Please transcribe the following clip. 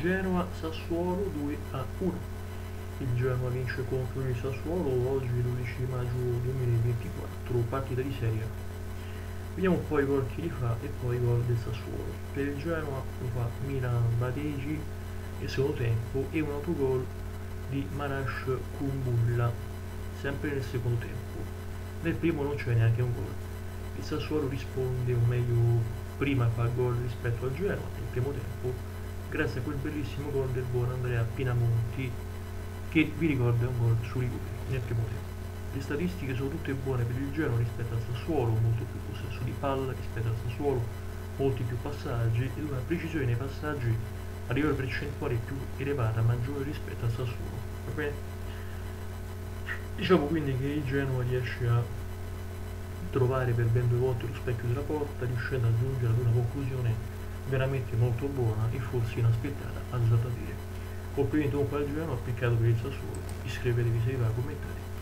Genoa Sassuolo 2-1. Il Genoa vince contro il Sassuolo oggi 12 maggio 2024, partita di Serie A. Vediamo un po' i gol che li fa e poi i gol del Sassuolo. Per il Genoa lo fa Milan Badegi nel secondo tempo e un autogol di Marash Kumbulla sempre nel secondo tempo. Nel primo non c'è neanche un gol. Il Sassuolo risponde, o meglio prima fa gol rispetto al Genoa nel primo tempo grazie a quel bellissimo gol del buon Andrea Pinamonti, che vi ricorda un gol su rigore nel primo tempo. Le statistiche sono tutte buone per il Genoa rispetto al Sassuolo, molto più possesso di palla rispetto al Sassuolo, molti più passaggi ed una precisione nei passaggi a livello percentuale più elevata, maggiore rispetto al Sassuolo. Va bene? Diciamo quindi che il Genoa riesce a trovare per ben 2 volte lo specchio della porta, riuscendo a giungere ad una conclusione veramente molto buona e forse inaspettata, a dire. Complimenti comunque al Genoa, peccato per il Sassuolo. Iscrivetevi se vi va, commentate.